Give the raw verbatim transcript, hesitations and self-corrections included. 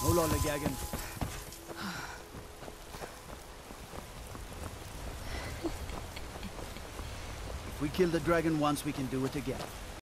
No lollygagging. If we kill the dragon once, we can do it again.